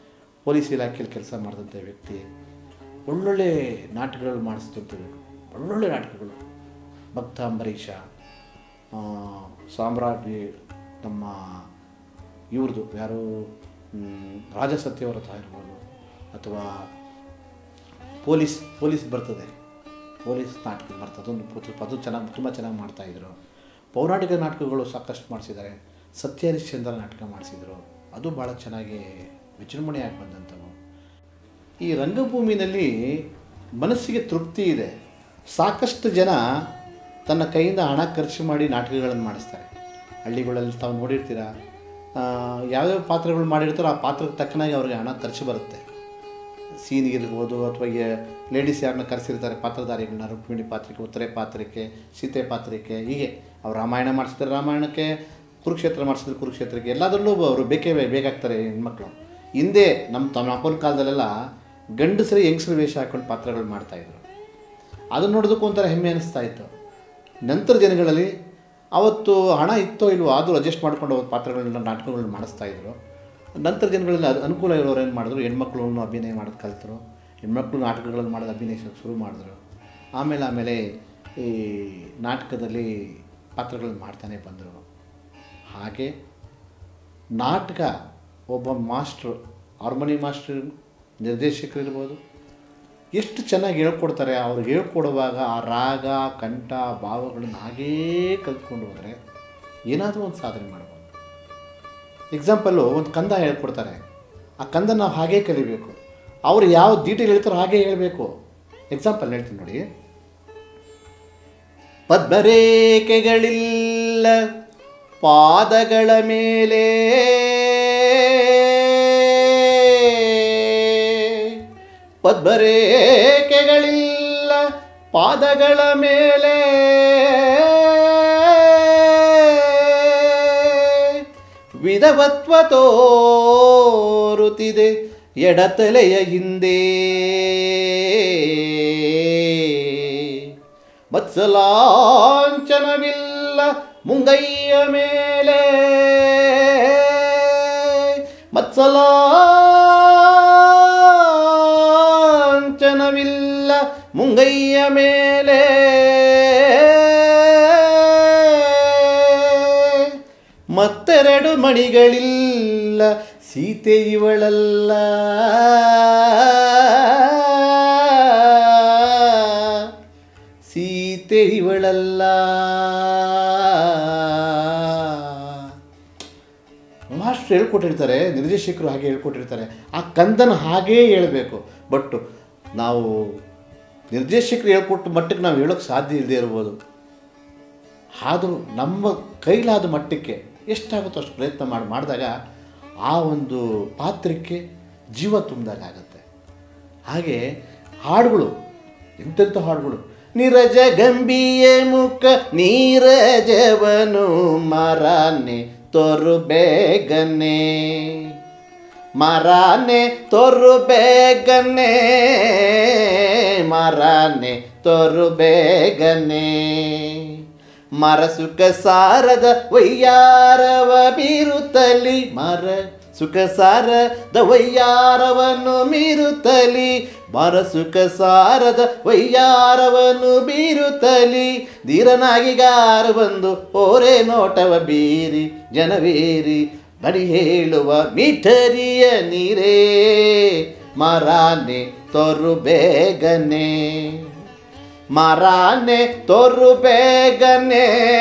ಪೊಲೀಸ್ ಇಲಾಖೆಯಲ್ಲಿ ಕೆಲಸ ಮಾಡಿದಂಥ ವ್ಯಕ್ತಿ, ಒಳ್ಳೊಳ್ಳೆ ನಾಟಕಗಳು ಮಾಡಿಸ್ತಿರ್ತೀವಿ, ಒಳ್ಳೊಳ್ಳೆ ನಾಟಕಗಳು. ಭಕ್ತ ಅಂಬರೀಷ, ಸಾಮ್ರಾಟ್, ನಮ್ಮ ಇವ್ರದ್ದು ಯಾರು ರಾಜಸತ್ಯವ್ರತ ಇರ್ಬೋದು, ಅಥವಾ ಪೊಲೀಸ್ ಪೊಲೀಸ್ ಬರ್ತದೆ, ಪೊಲೀಸ್ ನಾಟಕ ಬರ್ತದೆ, ಅದೊಂದು ಅದು ಚೆನ್ನಾಗಿ ತುಂಬ ಚೆನ್ನಾಗಿ ಮಾಡ್ತಾಯಿದ್ರು. ಪೌರಾಣಿಕ ನಾಟಕಗಳು ಸಾಕಷ್ಟು ಮಾಡಿಸಿದ್ದಾರೆ. ಸತ್ಯ ಹರಿಶ್ಚಂದ್ರ ನಾಟಕ ಮಾಡಿಸಿದರು, ಅದು ಭಾಳ ಚೆನ್ನಾಗಿ ವಿಜೃಂಭಣೆಯಾಗಿ ಬಂದಂಥವು. ಈ ರಂಗಭೂಮಿನಲ್ಲಿ ಮನಸ್ಸಿಗೆ ತೃಪ್ತಿ ಇದೆ. ಸಾಕಷ್ಟು ಜನ ತನ್ನ ಕೈಯಿಂದ ಹಣ ಖರ್ಚು ಮಾಡಿ ನಾಟಕಗಳನ್ನು ಮಾಡಿಸ್ತಾರೆ. ಹಳ್ಳಿಗಳಲ್ಲಿ ತಾವು ನೋಡಿರ್ತೀರ, ಯಾವ್ಯಾವ ಪಾತ್ರಗಳು ಮಾಡಿರ್ತಾರೋ ಆ ಪಾತ್ರಕ್ಕೆ ತಕ್ಕನಾಗಿ ಅವ್ರಿಗೆ ಹಣ ಖರ್ಚು ಬರುತ್ತೆ. ಸೀನಿಗಿರ್ಬೋದು, ಅಥವಾ ಲೇಡೀಸ್ ಯಾರನ್ನ ಕರೆಸಿರ್ತಾರೆ ಪಾತ್ರಧಾರಿಗಳನ್ನ, ರುಕ್ಮಿಣಿ ಪಾತ್ರಕ್ಕೆ, ಉತ್ತರೆ ಪಾತ್ರಕ್ಕೆ, ಸೀತೆ ಪಾತ್ರಕ್ಕೆ, ಹೀಗೆ ಅವ್ರು ರಾಮಾಯಣ ಮಾಡಿಸಿದ್ರೆ ರಾಮಾಯಣಕ್ಕೆ, ಕುರುಕ್ಷೇತ್ರ ಮಾಡಿಸಿದ್ರೆ ಕುರುಕ್ಷೇತ್ರಕ್ಕೆ, ಎಲ್ಲದರಲ್ಲೂ ಅವರು ಬೇಕೇ ಬೇಕಾಗ್ತಾರೆ ಹೆಣ್ಮಕ್ಳು. ಹಿಂದೆ ನಮ್ಮ ತಮ್ಮ ಅಪ್ಪನ ಕಾಲದಲ್ಲೆಲ್ಲ ಗಂಡಸರಿ ಹೆಂಗಸರು ವೇಷ ಹಾಕೊಂಡು ಪಾತ್ರಗಳು ಮಾಡ್ತಾಯಿದ್ರು. ಅದನ್ನು ನೋಡೋದಕ್ಕೂ ಒಂಥರ ಹೆಮ್ಮೆ ಅನ್ನಿಸ್ತಾ ಇತ್ತು. ನಂತರ ದಿನಗಳಲ್ಲಿ ಅವತ್ತು ಹಣ ಇತ್ತೋ ಇಲ್ವೋ ಆದರೂ ಅಡ್ಜಸ್ಟ್ ಮಾಡ್ಕೊಂಡು ಅವತ್ತು ಪಾತ್ರಗಳನ್ನ ನಾಟಕಗಳನ್ನ ಮಾಡಿಸ್ತಾಯಿದ್ರು. ನಂತರ ದಿನಗಳಲ್ಲಿ ಅದು ಅನುಕೂಲ ಇರೋರು ಏನು ಮಾಡಿದ್ರು, ಹೆಣ್ಮಕ್ಳು ಅಭಿನಯ ಮಾಡೋದು ಕಲಿತರು, ಹೆಣ್ಮಕ್ಳು ನಾಟಕಗಳಲ್ಲಿ ಮಾಡೋದು ಅಭಿನಯಿಸೋಕ್ಕೆ ಶುರು ಮಾಡಿದ್ರು. ಆಮೇಲೆ ಆಮೇಲೆ ಈ ನಾಟಕದಲ್ಲಿ ಪಾತ್ರಗಳನ್ನ ಮಾಡ್ತಾನೆ ಬಂದರು. ಹಾಗೆ ನಾಟಕ ಒಬ್ಬ ಮಾಸ್ಟ್ರು, ಹಾರ್ಮೋನಿ ಮಾಸ್ಟ್ರು, ನಿರ್ದೇಶಕರು ಇರ್ಬೋದು, ಎಷ್ಟು ಚೆನ್ನಾಗಿ ಹೇಳ್ಕೊಡ್ತಾರೆ. ಅವ್ರು ಹೇಳ್ಕೊಡುವಾಗ ಆ ರಾಗ, ಕಂಠ, ಭಾವಗಳನ್ನು ಹಾಗೇ ಕಲ್ತ್ಕೊಂಡು ಹೋದರೆ ಏನಾದರೂ ಒಂದು ಸಾಧನೆ ಮಾಡ್ಬೋದು. ಎಕ್ಸಾಂಪಲ್ಲು ಒಂದು ಕಂದ ಹೇಳ್ಕೊಡ್ತಾರೆ, ಆ ಕಂದ ನಾವು ಹಾಗೇ ಕಲಿಬೇಕು. ಅವರು ಯಾವ ಡೀಟೇಲ್ ಹೇಳ್ತಾರೋ ಹಾಗೇ ಹೇಳಬೇಕು. ಎಕ್ಸಾಂಪಲ್ ಹೇಳ್ತೀನಿ ನೋಡಿ. ಪದ್ಮರೇಖೆಗಳಿಲ್ಲ ಪಾದಗಳ ಮೇಲೆ, ಪದ್ಮರೇಖೆಗಳಿಲ್ಲ ಪಾದಗಳ ಮೇಲೆ, ವಿಧವತ್ವ ತೋರುತ್ತಿದೆ ಎಡತಲೆಯ ಹಿಂದೆ, ಮತ್ಸಲಾಂಚನವಿಲ್ಲ ಮುಂಗೈಯ ಮೇಲೆ, ಮತ್ಸಲಾಂಚನವಿಲ್ಲ ಮುಂಗೈಯ ಮೇಲೆ, ಮತ್ತೆರಡು ಮಣಿಗಳಿಲ್ಲ ಸೀತೆ ಇವಳಲ್ಲ, ಸೀತೆ ಇವಳಲ್ಲ. ಮಾಸ್ಟ್ರು ಹೇಳ್ಕೊಟ್ಟಿರ್ತಾರೆ, ನಿರ್ದೇಶಕರು ಹಾಗೆ ಹೇಳ್ಕೊಟ್ಟಿರ್ತಾರೆ, ಆ ಕಂದನ ಹಾಗೇ ಹೇಳಬೇಕು. ಬಟ್ ನಾವು ನಿರ್ದೇಶಕರು ಹೇಳ್ಕೊಟ್ಟು ಮಟ್ಟಕ್ಕೆ ನಾವು ಹೇಳೋಕ್ಕೆ ಸಾಧ್ಯ ಇಲ್ಲದೆ ಇರ್ಬೋದು. ಆದರೂ ನಮ್ಮ ಕೈಲಾದ ಮಟ್ಟಕ್ಕೆ ಎಷ್ಟಾಗುತ್ತೋ ಅಷ್ಟು ಪ್ರಯತ್ನ ಮಾಡಿ ಮಾಡಿದಾಗ ಆ ಒಂದು ಪಾತ್ರಕ್ಕೆ ಜೀವ ತುಂಬಿದಾಗುತ್ತೆ. ಹಾಗೆ ಹಾಡುಗಳು, ಎಂತೆಂಥ ಹಾಡುಗಳು. ನಿರಜ ಗಂಭೀಯ ಮುಖ ನೀರಜವನು ಮರಾನೆ ತೋರು ಬೇಗನೆ, ಮರಾನೆ ತೋರು ಬೇಗನೆ, ಮರಾನೆ ತೋರು ಬೇಗನೆ, ಮರ ಸುಖ ಸಾರದ ವಯ್ಯಾರವ ಬೀರುತ್ತಲಿ, ಮರ ಸುಖ ಸಾರದ ವಯ್ಯಾರವನ್ನು ಮೀರುತ್ತಲಿ, ಮರ ಸುಖ ಸಾರದ ವಯ್ಯಾರವನ್ನು ಬೀರುತ್ತಲಿ, ಧೀರನಾಗಿಗಾರ ಬಂದು ಓರೆ ನೋಟವ ಬೀರಿ ಜನವೇರಿ ಬಡಿ ಹೇಳುವ ಮಿಠರಿಯ ನೀರೇ, ಮರಾನೆ ತೋರು ಬೇಗನೆ, ಮರಾನೆ ತೋರು ಬೇಗನೆ,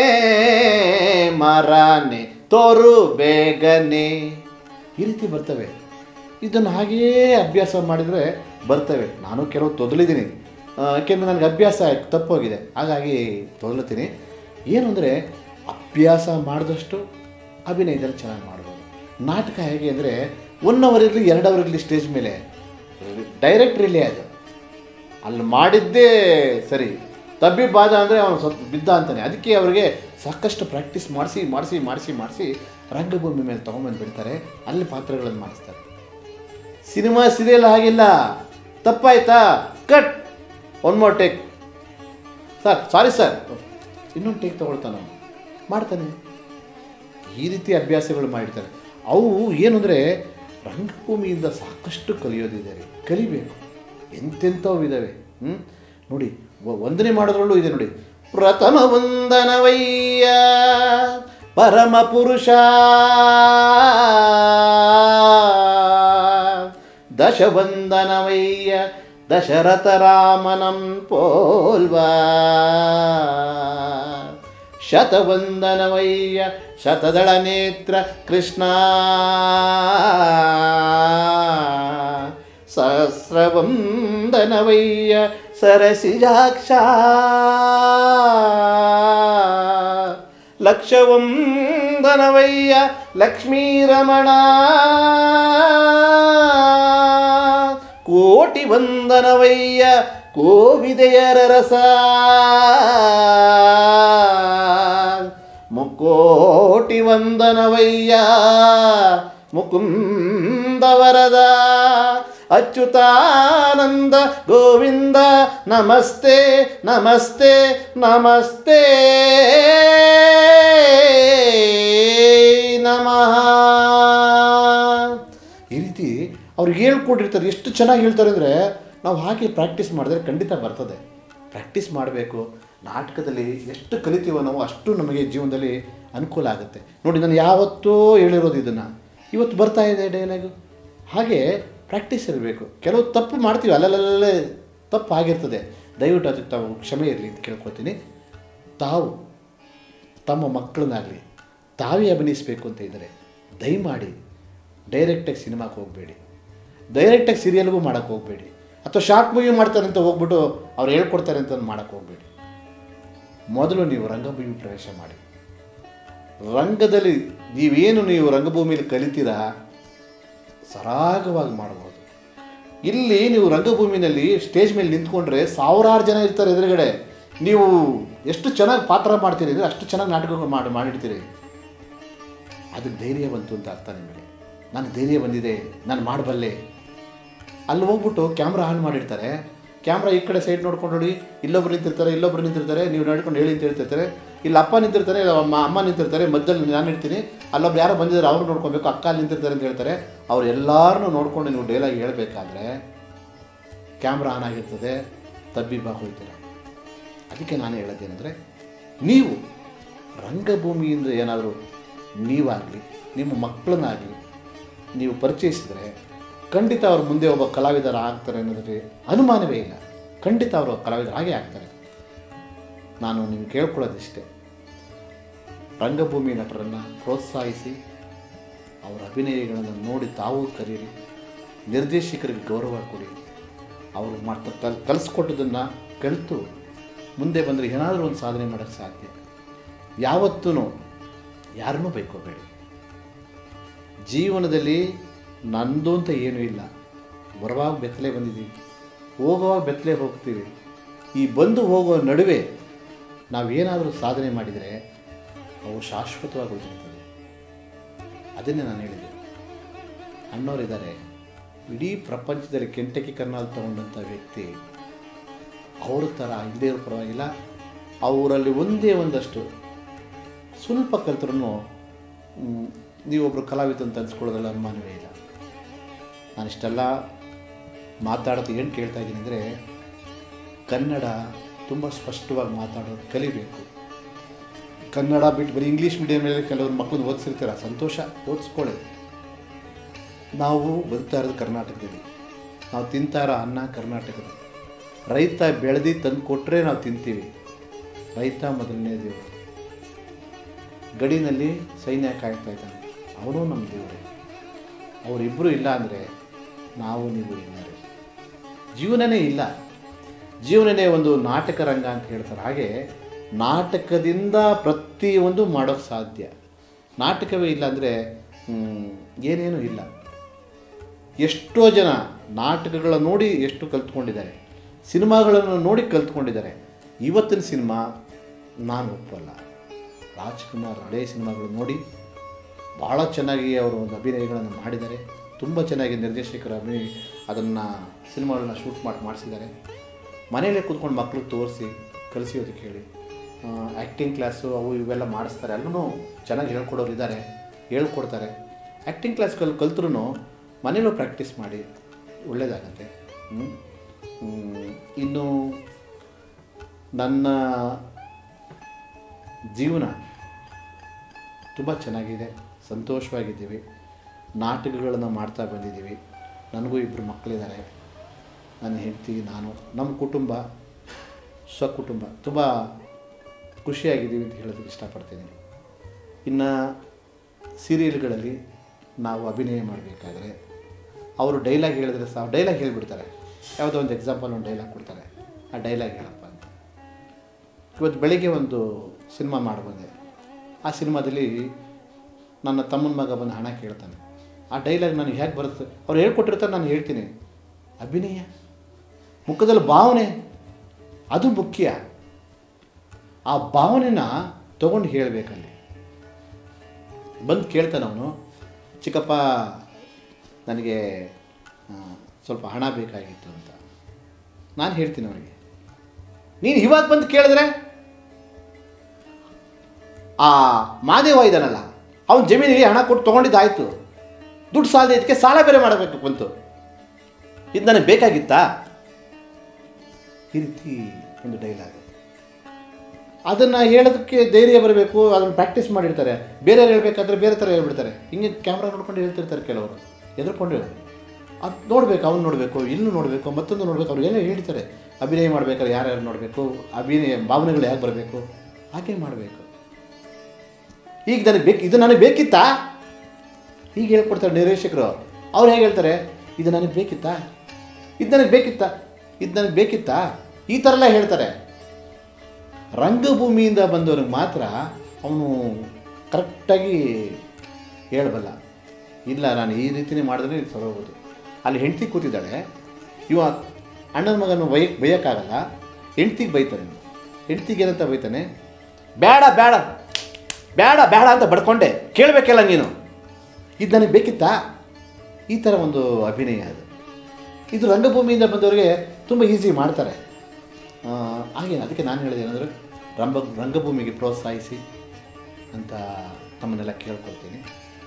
ಮರಾನೆ ತೋರು ಬೇಗನೆ. ಈ ರೀತಿ ಬರ್ತವೆ. ಇದನ್ನು ಹಾಗೆಯೇ ಅಭ್ಯಾಸ ಮಾಡಿದರೆ ಬರ್ತವೆ. ನಾನು ಕೆಲವು ತೊದಲಿದ್ದೀನಿ, ಯಾಕೆಂದರೆ ನನಗೆ ಅಭ್ಯಾಸ ಆಯ್ತು, ತಪ್ಪೋಗಿದೆ, ಹಾಗಾಗಿ ತೊದಲುತ್ತೀನಿ. ಏನು ಅಂದರೆ ಅಭ್ಯಾಸ ಮಾಡಿದಷ್ಟು ಅಭಿನಯದಲ್ಲಿ ಚೆನ್ನಾಗಿ ಮಾಡ್ಬೋದು. ನಾಟಕ ಹೇಗೆ ಅಂದರೆ ಒನ್ ಅವರ್ ಇರಲಿ ಎರಡು ಅವರ್ ಇರಲಿ ಸ್ಟೇಜ್ ಮೇಲೆ ಡೈರೆಕ್ಟ್ ರಿಲೇ ಅದು, ಅಲ್ಲಿ ಮಾಡಿದ್ದೇ ಸರಿ, ತಬ್ಬಿ ಬಾದ ಅಂದರೆ ಅವನು ಸ್ವಲ್ಪ ಬಿದ್ದ ಅಂತಾನೆ. ಅದಕ್ಕೆ ಅವರಿಗೆ ಸಾಕಷ್ಟು ಪ್ರಾಕ್ಟೀಸ್ ಮಾಡಿಸಿ ಮಾಡಿಸಿ ಮಾಡಿಸಿ ಮಾಡಿಸಿ ರಂಗಭೂಮಿ ಮೇಲೆ ತೊಗೊಂಬಂದು ಬಿಡ್ತಾರೆ, ಅಲ್ಲಿ ಪಾತ್ರಗಳನ್ನು ಮಾಡಿಸ್ತಾರೆ. ಸಿನಿಮಾ ಸೀರಿಯಲ್ ಹಾಗಿಲ್ಲ, ತಪ್ಪಾಯ್ತಾ cut, one more take sir, sorry sir, ಇನ್ನೊಂದು ಟೇಕ್ ತೊಗೊಳ್ತಾನೆ, ಮಾಡ್ತಾನೆ. ಈ ರೀತಿ ಅಭ್ಯಾಸಗಳು ಮಾಡಿರ್ತಾರೆ. ಅವು ಏನು ಅಂದರೆ ರಂಗಭೂಮಿಯಿಂದ ಸಾಕಷ್ಟು ಕಲಿಯೋದಿದೆ ರೀ, ಕಲಿಬೇಕು. ಎಂತೆಂಥವು ಇದ್ದಾವೆ. ಹ್ಞೂ ನೋಡಿ, ವಂದನೆ ಮಾಡೋದ್ರಲ್ಲೂ ಇದೆ ನೋಡಿ. ಪ್ರಥಮ ವಂದನವಯ್ಯ ಪರಮ ಪುರುಷ, ದಶವಂದನವಯ್ಯ ದಶರಥ ರಾಮನಂ ಪೋಲ್ವಾ, ಶತವಂದನವಯ್ಯ ಶತದಳ ನೇತ್ರ ಕೃಷ್ಣ, ಸಹಸ್ರವಂದನವಯ್ಯ ಸರಸಿಜಾಕ್ಷ, ಲಕ್ಷವಂದನವಯ್ಯ ಲಕ್ಷ್ಮೀರಮಣ, ಕೋಟಿ ವಂದನವಯ್ಯ ಕೋವಿದೆಯರ ರಸ, ಮುಕ್ಕೋಟಿ ವಂದನವಯ್ಯ ಮುಕುಂದ ವರದ, ಅಚ್ಯುತಾನಂದ ಗೋವಿಂದ ನಮಸ್ತೆ ನಮಸ್ತೆ ನಮಸ್ತೆ ನಮಃ. ಈ ರೀತಿ ಅವ್ರಿಗೆ ಹೇಳ್ಕೊಟ್ಟಿರ್ತಾರೆ. ಎಷ್ಟು ಚೆನ್ನಾಗಿ ಹೇಳ್ತಾರೆ ಅಂದರೆ ನಾವು ಹಾಗೆ ಪ್ರಾಕ್ಟೀಸ್ ಮಾಡಿದ್ರೆ ಖಂಡಿತ ಬರ್ತದೆ. ಪ್ರಾಕ್ಟೀಸ್ ಮಾಡಬೇಕು. ನಾಟಕದಲ್ಲಿ ಎಷ್ಟು ಕಲಿತೀವೋ ನಾವು ಅಷ್ಟು ನಮಗೆ ಜೀವನದಲ್ಲಿ ಅನುಕೂಲ ಆಗುತ್ತೆ. ನೋಡಿ, ನಾನು ಯಾವತ್ತೂ ಹೇಳಿರೋದು ಇದನ್ನು, ಇವತ್ತು ಬರ್ತಾ ಇದೆ ಡೈಲಾಗು. ಹಾಗೆ ಪ್ರಾಕ್ಟೀಸ್ ಇರಬೇಕು. ಕೆಲವು ತಪ್ಪು ಮಾಡ್ತೀವಿ, ಅಲ್ಲಲ್ಲೇ ತಪ್ಪು ಆಗಿರ್ತದೆ. ದಯವಿಟ್ಟು ಅದಕ್ಕೆ ತಾವು ಕ್ಷಮೆ ಇರಲಿ ಅಂತ ಕೇಳ್ಕೊತೀನಿ. ತಾವು ತಮ್ಮ ಮಕ್ಕಳನ್ನಾಗಲಿ ತಾವೇ ಅಭಿನಯಿಸಬೇಕು ಅಂತ ಇದ್ದರೆ ದಯಮಾಡಿ ಡೈರೆಕ್ಟಾಗಿ ಸಿನಿಮಾಕ್ಕೆ ಹೋಗಬೇಡಿ, ಡೈರೆಕ್ಟಾಗಿ ಸೀರಿಯಲ್ಗೂ ಮಾಡೋಕ್ಕೆ ಹೋಗಬೇಡಿ, ಅಥವಾ ಶಾರ್ಟ್ ಮೂವಿ ಮಾಡ್ತಾರೆ ಅಂತ ಹೋಗ್ಬಿಟ್ಟು ಅವ್ರು ಹೇಳ್ಕೊಡ್ತಾರೆ ಅಂತ ಮಾಡೋಕ್ಕೆ ಹೋಗಬೇಡಿ. ಮೊದಲು ನೀವು ರಂಗಭೂಮಿ ಪ್ರವೇಶ ಮಾಡಿ. ರಂಗದಲ್ಲಿ ನೀವೇನು ನೀವು ರಂಗಭೂಮಿಯಲ್ಲಿ ಕಲಿತೀರಾ ಸರಾಗವಾಗಿ ಮಾಡ್ಬೋದು. ಇಲ್ಲಿ ನೀವು ರಂಗಭೂಮಿನಲ್ಲಿ ಸ್ಟೇಜ್ ಮೇಲೆ ನಿಂತ್ಕೊಂಡ್ರೆ ಸಾವಿರಾರು ಜನ ಇರ್ತಾರೆ ಎದುರುಗಡೆ. ನೀವು ಎಷ್ಟು ಚೆನ್ನಾಗಿ ಪಾತ್ರ ಮಾಡ್ತೀರಿ ಅಂದರೆ ಅಷ್ಟು ಚೆನ್ನಾಗಿ ನಾಟಕಗಳು ಮಾಡಿ ಮಾಡಿಡ್ತೀರಿ. ಅದಕ್ಕೆ ಧೈರ್ಯ ಬಂತು ಅಂತ ಅರ್ಥ ನಿಮಗೆ. ನನಗೆ ಧೈರ್ಯ ಬಂದಿದೆ, ನಾನು ಮಾಡಬಲ್ಲೆ. ಅಲ್ಲಿ ಹೋಗ್ಬಿಟ್ಟು ಕ್ಯಾಮ್ರಾ ಆನ್ ಮಾಡಿರ್ತಾರೆ. ಕ್ಯಾಮ್ರಾ ಈ ಕಡೆ ಸೈಡ್ ನೋಡ್ಕೊಂಡು ನೋಡಿ, ಇಲ್ಲೊಬ್ರು ನಿಂತಿರ್ತಾರೆ, ಇಲ್ಲೊಬ್ರು ನಿಂತಿರ್ತಾರೆ, ನೀವು ನಡ್ಕೊಂಡು ಹೇಳಿ ಅಂತ ಹೇಳ್ತಿರ್ತಾರೆ. ಇಲ್ಲಿ ಅಪ್ಪ ನಿಂತಿರ್ತಾರೆ, ಅಮ್ಮ ಅಮ್ಮ ನಿಂತಿರ್ತಾರೆ, ಮಧ್ಯದಲ್ಲಿ ನಾನು ಇರ್ತೀನಿ, ಅಲ್ಲೊಬ್ರು ಯಾರೋ ಬಂದಿದ್ದಾರೆ ಅವ್ರು ನೋಡ್ಕೊಬೇಕು, ಅಕ್ಕ ಅಲ್ಲಿ ನಿಂತಿರ್ತಾರೆ ಅಂತ ಹೇಳ್ತಾರೆ. ಅವ್ರು ಎಲ್ಲರನ್ನೂ ನೋಡ್ಕೊಂಡು ನೀವು ಡೈಲಾಗ್ ಹೇಳಬೇಕಾದ್ರೆ ಕ್ಯಾಮ್ರಾ ಆನ್ ಆಗಿರ್ತದೆ, ತಬ್ಬಿಬ್ಬ ಹೋಗ್ತೀರ. ಅದಕ್ಕೆ ನಾನು ಹೇಳೋದೇನೆಂದರೆ, ನೀವು ರಂಗಭೂಮಿಯಿಂದ ಏನಾದರೂ ನೀವಾಗಲಿ ನಿಮ್ಮ ಮಕ್ಕಳನ್ನಾಗಲಿ ನೀವು ಪರಿಚಯಿಸಿದರೆ ಖಂಡಿತ ಅವರು ಮುಂದೆ ಒಬ್ಬ ಕಲಾವಿದರ ಆಗ್ತಾರೆ ಅನ್ನೋದಕ್ಕೆ ಅನುಮಾನವೇ ಇಲ್ಲ. ಖಂಡಿತ ಅವರು ಕಲಾವಿದರು ಹಾಗೆ ಆಗ್ತಾರೆ. ನಾನು ನಿಮ್ಗೆ ಕೇಳ್ಕೊಳ್ಳೋದಿಷ್ಟೇ, ರಂಗಭೂಮಿ ನಟರನ್ನು ಪ್ರೋತ್ಸಾಹಿಸಿ, ಅವರ ಅಭಿನಯಗಳನ್ನು ನೋಡಿ ತಾವು ಕರೀರಿ, ನಿರ್ದೇಶಕರಿಗೆ ಗೌರವ ಕೊಡಿ. ಅವರು ಮಾಡ್ತಾ ಕಲ್ ಕಲಿಸ್ಕೊಟ್ಟದನ್ನು ಕಲಿತು ಮುಂದೆ ಬಂದರೆ ಏನಾದರೂ ಒಂದು ಸಾಧನೆ ಮಾಡೋಕ್ಕೆ ಸಾಧ್ಯ. ಯಾವತ್ತೂ ಯಾರನ್ನೂ ಬೈಕೋಬೇಡಿ. ಜೀವನದಲ್ಲಿ ನಂದು ಅಂತ ಏನೂ ಇಲ್ಲ. ಬರುವಾಗ ಬೆತ್ತಲೆ ಬಂದಿದ್ದೀವಿ, ಹೋಗುವಾಗ ಬೆತ್ತಲೆ ಹೋಗ್ತೀವಿ. ಈ ಬಂದು ಹೋಗುವ ನಡುವೆ ನಾವೇನಾದರೂ ಸಾಧನೆ ಮಾಡಿದರೆ ಅವು ಶಾಶ್ವತವಾಗಿ ಉಳಿದಿರ್ತದೆ. ಅದನ್ನೇ ನಾನು ಹೇಳಿದೆ. ಅಣ್ಣವರಿದ್ದಾರೆ, ಇಡೀ ಪ್ರಪಂಚದಲ್ಲಿ ಕೆಂಟಕಿ ಕರ್ನಾಲ್ ತಗೊಂಡಂಥ ವ್ಯಕ್ತಿ. ಅವ್ರ ಥರ ಇಲ್ಲದೇ ಇರೋ ಪರವಾಗಿಲ್ಲ, ಅವರಲ್ಲಿ ಒಂದೇ ಒಂದಷ್ಟು ಸ್ವಲ್ಪ ಕಲ್ತರೂ ನೀವೊಬ್ಬರು ಕಲಾವಿದ ಅಂತ ಅನ್ಸ್ಕೊಳ್ಳೋದ್ರಲ್ಲಿ ಅನುಮಾನವೇ ಇಲ್ಲ. ನಾನಿಷ್ಟೆಲ್ಲ ಮಾತಾಡೋದು ಏನು ಕೇಳ್ತಾ ಇದ್ದೀನಿ ಅಂದರೆ, ಕನ್ನಡ ತುಂಬ ಸ್ಪಷ್ಟವಾಗಿ ಮಾತಾಡೋದು ಕಲಿಬೇಕು. ಕನ್ನಡ ಬಿಟ್ಟು ಬರೀ ಇಂಗ್ಲೀಷ್ ಮೀಡಿಯಮಲ್ಲಿ ಕೆಲವರು ಮಕ್ಕಳನ್ನ ಓದಿಸಿರ್ತೀರ, ಸಂತೋಷ, ಓದಿಸ್ಕೊಳ್ಳಿ. ನಾವು ಬದುಕ್ತಾ ಇರೋದು ಕರ್ನಾಟಕದಲ್ಲಿ, ನಾವು ತಿಂತಾ ಇರೋ ಅನ್ನ ಕರ್ನಾಟಕದ. ರೈತ ಬೆಳೆದು ತಂದು ಕೊಟ್ಟರೆ ನಾವು ತಿಂತೀವಿ. ರೈತ ಮೊದಲನೇ ದೇವರು. ಗಡಿನಲ್ಲಿ ಸೈನ್ಯ ಕಾಯ್ತಾ ಇದ್ದಾನೆ, ಅವನು ನಮ್ಮ ದೇವರೇ. ಅವರಿಬ್ಬರು ಇಲ್ಲ ಅಂದರೆ ನಾವು ನೀವು ಇಲ್ಲ, ಜೀವನನೇ ಇಲ್ಲ. ಜೀವನನೇ ಒಂದು ನಾಟಕ ರಂಗ ಅಂತ ಹೇಳ್ತಾರೆ. ಹಾಗೆ ನಾಟಕದಿಂದ ಪ್ರತಿಯೊಂದು ಮಾಡೋಕ್ಕೆ ಸಾಧ್ಯ. ನಾಟಕವೇ ಇಲ್ಲ ಅಂದರೆ ಏನೇನೂ ಇಲ್ಲ. ಎಷ್ಟೋ ಜನ ನಾಟಕಗಳ ನೋಡಿ ಎಷ್ಟು ಕಲ್ತ್ಕೊಂಡಿದ್ದಾರೆ, ಸಿನಿಮಾಗಳನ್ನು ನೋಡಿ ಕಲ್ತ್ಕೊಂಡಿದ್ದಾರೆ. ಇವತ್ತಿನ ಸಿನಿಮಾ ನಾನು ಒಪ್ಪಲ್ಲ. ರಾಜ್ಕುಮಾರ್ ಹಳೆಯ ಸಿನಿಮಾಗಳು ನೋಡಿ ಭಾಳ ಚೆನ್ನಾಗಿ ಅವರು ಒಂದು ಅಭಿನಯಗಳನ್ನು ಮಾಡಿದ್ದಾರೆ. ತುಂಬ ಚೆನ್ನಾಗಿ ನಿರ್ದೇಶಕರ ಅಭಿನಯ ಅದನ್ನು ಸಿನಿಮಾಗಳನ್ನ ಶೂಟ್ ಮಾಡಿ ಮಾಡಿಸಿದ್ದಾರೆ. ಮನೆಯಲ್ಲೇ ಕೂತ್ಕೊಂಡು ಮಕ್ಳಿಗೆ ತೋರಿಸಿ ಕಲಿಸೋದಕ್ಕೆ ಹೇಳಿ, ಆ್ಯಕ್ಟಿಂಗ್ ಕ್ಲಾಸು ಅವು ಇವೆಲ್ಲ ಮಾಡಿಸ್ತಾರೆ. ಅಲ್ಲೂ ಚೆನ್ನಾಗಿ ಹೇಳ್ಕೊಡೋರು ಇದ್ದಾರೆ, ಹೇಳ್ಕೊಡ್ತಾರೆ. ಆ್ಯಕ್ಟಿಂಗ್ ಕ್ಲಾಸ್ ಕಲ್ ಕಲ್ತ್ರೂ ಮನೇಲೂ ಪ್ರಾಕ್ಟೀಸ್ ಮಾಡಿ, ಒಳ್ಳೆಯದಾಗತ್ತೆ. ಇನ್ನು ನನ್ನ ಜೀವನ ತುಂಬ ಚೆನ್ನಾಗಿದೆ, ಸಂತೋಷವಾಗಿದ್ದೀವಿ. ನಾಟಕಗಳನ್ನು ಮಾಡ್ತಾ ಬಂದಿದ್ದೀವಿ. ನನಗೂ ಇಬ್ಬರು ಮಕ್ಕಳಿದ್ದಾರೆ, ನನ್ನ ಹೆಂಡತಿ, ನಾನು, ನಮ್ಮ ಕುಟುಂಬ, ಸ್ವಕುಟುಂಬ ತುಂಬ ಖುಷಿಯಾಗಿದ್ದೀವಿ ಅಂತ ಹೇಳೋದಕ್ಕೆ ಇಷ್ಟಪಡ್ತೀನಿ. ಇನ್ನು ಸೀರಿಯಲ್ಗಳಲ್ಲಿ ನಾವು ಅಭಿನಯ ಮಾಡಬೇಕಾದ್ರೆ ಅವರು ಡೈಲಾಗ್ ಹೇಳಿದ್ರೆ ಸಹ ಡೈಲಾಗ್ ಹೇಳಿಬಿಡ್ತಾರೆ. ಯಾವುದೋ ಒಂದು ಎಕ್ಸಾಂಪಲ್ ಒಂದು ಡೈಲಾಗ್ ಕೊಡ್ತಾರೆ, ಆ ಡೈಲಾಗ್ ಹೇಳಪ್ಪ ಅಂತ. ಇವತ್ತು ಬೆಳಿಗ್ಗೆ ಒಂದು ಸಿನಿಮಾ ಮಾಡಿಬಂದೆ. ಆ ಸಿನಿಮಾದಲ್ಲಿ ನನ್ನ ತಮ್ಮನ ಮಗ ಬಂದು ಹಣ ಕೇಳ್ತಾನೆ. ಆ ಡೈಲಾಗ್ ನನಗೆ ಹೇಗೆ ಬರುತ್ತೆ, ಅವ್ರು ಹೇಳ್ಕೊಟ್ಟಿರ್ತಾರೆ, ನಾನು ಹೇಳ್ತೀನಿ. ಅಭಿನಯ, ಮುಖದಲ್ಲಿ ಭಾವನೆ, ಅದು ಮುಖ್ಯ. ಆ ಭಾವನೆನ ತೊಗೊಂಡು ಹೇಳಬೇಕಲ್ಲಿ. ಬಂದು ಕೇಳ್ತಾನೆ ಅವನು, ಚಿಕ್ಕಪ್ಪ ನನಗೆ ಸ್ವಲ್ಪ ಹಣ ಬೇಕಾಗಿತ್ತು ಅಂತ. ನಾನು ಹೇಳ್ತೀನಿ ಅವನಿಗೆ, ನೀನು ಇವಾಗ ಬಂದು ಕೇಳಿದ್ರೆ ಆ ಮಾದೇವ ಇದ್ದಾನಲ್ಲ, ಅವನ ಜಮೀನಿಗೆ ಹಣ ಕೊಟ್ಟು ತೊಗೊಂಡಿದ್ದಾಯಿತು, ದುಡ್ಡು ಸಾಲದೆ ಇದಕ್ಕೆ ಸಾಲ ಬೇರೆ ಮಾಡಬೇಕು ಬಂತು, ಇದು ನನಗೆ ಬೇಕಾಗಿತ್ತಾ? ಈ ರೀತಿ ಒಂದು ಡೈಲಾಗ್. ಅದನ್ನು ಹೇಳೋದಕ್ಕೆ ಧೈರ್ಯ ಬರಬೇಕು, ಅದನ್ನು ಪ್ರಾಕ್ಟೀಸ್ ಮಾಡಿರ್ತಾರೆ. ಬೇರೆಯವ್ರು ಹೇಳ್ಬೇಕಾದ್ರೆ ಬೇರೆ ಥರ ಹೇಳ್ಬಿಡ್ತಾರೆ. ಹಿಂಗೆ ಕ್ಯಾಮ್ರಾ ನೋಡ್ಕೊಂಡು ಹೇಳ್ತಿರ್ತಾರೆ ಕೆಲವರು, ಎದುರ್ಕೊಂಡು. ಅದು ನೋಡಬೇಕು, ಅವ್ನು ನೋಡಬೇಕು, ಇಲ್ಲೂ ನೋಡಬೇಕು, ಮತ್ತೊಂದು ನೋಡಬೇಕು. ಅವ್ರು ಏನೋ ಹೇಳ್ತಾರೆ, ಅಭಿನಯ ಮಾಡಬೇಕಾದ್ರೆ ಯಾರ್ಯಾರು ನೋಡಬೇಕು, ಅಭಿನಯ ಭಾವನೆಗಳು ಹೇಗೆ ಬರಬೇಕು, ಹಾಗೆ ಮಾಡಬೇಕು. ಈಗ ನನಗೆ ಬೇಕು, ಇದು ನನಗೆ ಬೇಕಿತ್ತಾ, ಹೀಗೆ ಹೇಳ್ಕೊಡ್ತಾರೆ ನಿರ್ದೇಶಕರು. ಅವ್ರು ಹೇಗೆ ಹೇಳ್ತಾರೆ, ಇದು ನನಗೆ ಬೇಕಿತ್ತಾ, ಇದು ನನಗೆ ಬೇಕಿತ್ತಾ, ಇದು ನನಗೆ ಬೇಕಿತ್ತಾ, ಈ ಥರ ಎಲ್ಲ ಹೇಳ್ತಾರೆ. ರಂಗಭೂಮಿಯಿಂದ ಬಂದವ್ರಿಗೆ ಮಾತ್ರ ಅವನು ಕರೆಕ್ಟಾಗಿ ಹೇಳಬಲ್ಲ. ಇಲ್ಲ, ನಾನು ಈ ರೀತಿಯೇ ಮಾಡಿದ್ರೆ ಇದು ಸರೋಗೋದು. ಅಲ್ಲಿ ಹೆಂಡ್ತಿ ಕೂತಿದ್ದಾಳೆ, ಇವ ಅಣ್ಣನ ಮಗನ ಬೈ ಬೈಯೋಕ್ಕಾಗಲ್ಲ, ಹೆಂಡ್ತಿಗೆ ಬೈತಾನೆ. ಹೆಂಡ್ತಿಗೆ ಏನಂತ ಬೈತಾನೆ, ಬೇಡ ಬೇಡ ಬೇಡ ಬೇಡ ಅಂತ ಬಡ್ಕೊಂಡೆ, ಕೇಳಬೇಕಲ್ಲ ನೀನು, ಇದು ನನಗೆ ಬೇಕಿತ್ತಾ? ಈ ಥರ ಒಂದು ಅಭಿನಯ ಅದು. ಇದು ರಂಗಭೂಮಿಯಿಂದ ಬಂದವರಿಗೆ ತುಂಬ ಈಸಿ ಮಾಡ್ತಾರೆ. ಹಾಗೇನು, ಅದಕ್ಕೆ ನಾನು ಹೇಳಿದೆ ಏನಂದರೆ ರಂಗ ರಂಗಭೂಮಿಗೆ ಪ್ರೋತ್ಸಾಹಿಸಿ ಅಂತ ತಮ್ಮನ್ನೆಲ್ಲ ಕೇಳ್ಕೊಳ್ತೀನಿ.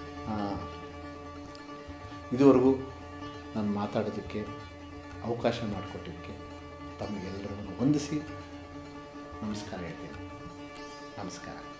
ಇದುವರೆಗೂ ನಾನು ಮಾತಾಡೋದಕ್ಕೆ ಅವಕಾಶ ಮಾಡಿಕೊಟ್ಟಿದ್ದಕ್ಕೆ ತಮಗೆಲ್ಲರಿಗೂ ವಂದಿಸಿ ನಮಸ್ಕಾರ ಹೇಳ್ತೀನಿ. ನಮಸ್ಕಾರ.